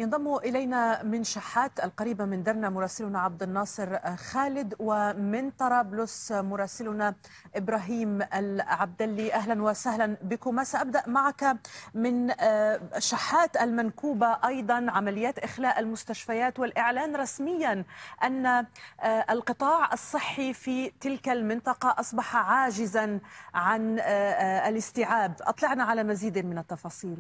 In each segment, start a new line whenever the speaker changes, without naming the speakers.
ينضم إلينا من شحات القريبة من درنا مراسلنا عبد الناصر خالد، ومن طرابلس مراسلنا إبراهيم العبدلي. أهلا وسهلا بكم. سأبدأ معك من شحات المنكوبة. أيضا عمليات إخلاء المستشفيات والإعلان رسميا أن القطاع الصحي في تلك المنطقة أصبح عاجزا عن الاستيعاب. أطلعنا على مزيد من التفاصيل.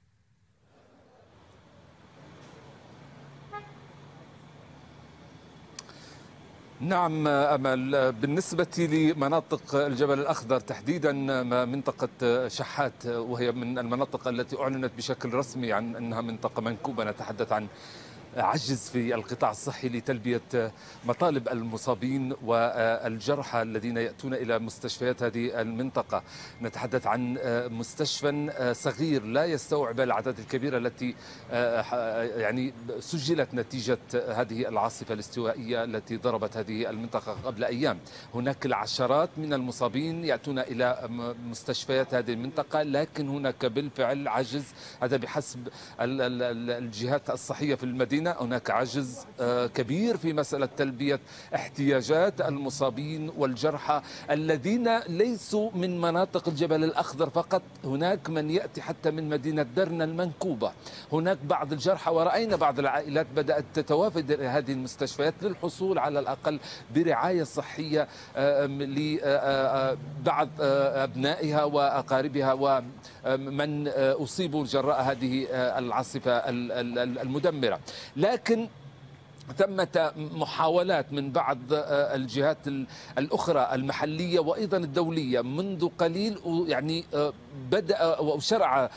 نعم أمل، بالنسبة لمناطق الجبل الأخضر تحديدا منطقة شحات، وهي من المناطق التي أعلنت بشكل رسمي عن أنها منطقة منكوبة، نتحدث عن عجز في القطاع الصحي لتلبية مطالب المصابين والجرحى الذين يأتون إلى مستشفيات هذه المنطقة. نتحدث عن مستشفى صغير لا يستوعب الأعداد الكبيرة التي يعني سجلت نتيجة هذه العاصفة الاستوائية التي ضربت هذه المنطقة قبل أيام. هناك العشرات من المصابين يأتون إلى مستشفيات هذه المنطقة، لكن هناك بالفعل عجز، هذا بحسب الجهات الصحية في المدينة. هناك عجز كبير في مسألة تلبية احتياجات المصابين والجرحى الذين ليسوا من مناطق الجبل الأخضر فقط. هناك من يأتي حتى من مدينة درنا المنكوبة. هناك بعض الجرحى، ورأينا بعض العائلات بدأت تتوافد إلى هذه المستشفيات للحصول على الأقل برعاية صحية لبعض أبنائها وأقاربها ومن أصيبوا جراء هذه العاصفة المدمرة. لكن ثمة محاولات من بعض الجهات الأخرى المحلية وأيضا الدولية منذ قليل، يعني بدأ وشرع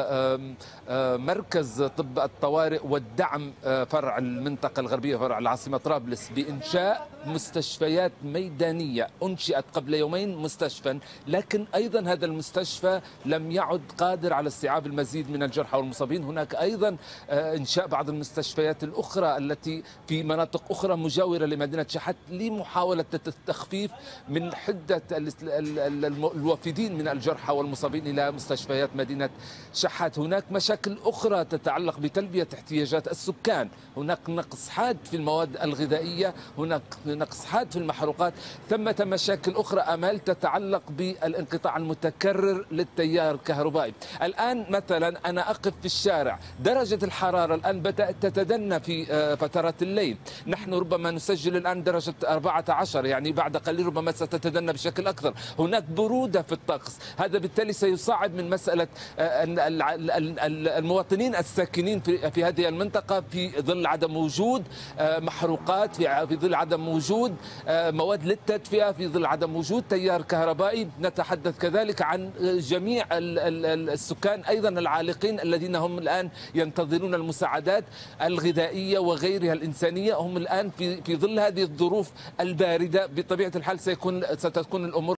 مركز طب الطوارئ والدعم فرع المنطقة الغربية فرع العاصمة طرابلس بإنشاء مستشفيات ميدانية. أنشئت قبل يومين مستشفى، لكن أيضا هذا المستشفى لم يعد قادر على استيعاب المزيد من الجرحى والمصابين. هناك أيضا إنشاء بعض المستشفيات الأخرى التي في مناطق أخرى مجاورة لمدينة شحات لمحاولة التخفيف من حدة الوافدين من الجرحى والمصابين إلى مستشفيات مدينة شحات. هناك مشاكل أخرى تتعلق بتلبية احتياجات السكان. هناك نقص حاد في المواد الغذائية، هناك نقص حاد في المحروقات، ثمة مشاكل أخرى أمال تتعلق بالانقطاع المتكرر للتيار الكهربائي. الآن مثلا أنا أقف في الشارع، درجة الحرارة الآن بدأت تتدنى في فترات الليل. نحن ربما نسجل الآن درجة 14، يعني بعد قليل ربما ستتدنى بشكل أكثر. هناك برودة في الطقس، هذا بالتالي سيصعب من مسألة المواطنين الساكنين في هذه المنطقة في ظل عدم وجود محروقات، في ظل عدم وجود مواد للتدفئة، في ظل عدم وجود تيار كهربائي. نتحدث كذلك عن جميع السكان أيضا العالقين الذين هم الآن ينتظرون المساعدات الغذائية وغيرها الإنسانية. هم الآن في ظل هذه الظروف الباردة بطبيعة الحال ستكون الأمور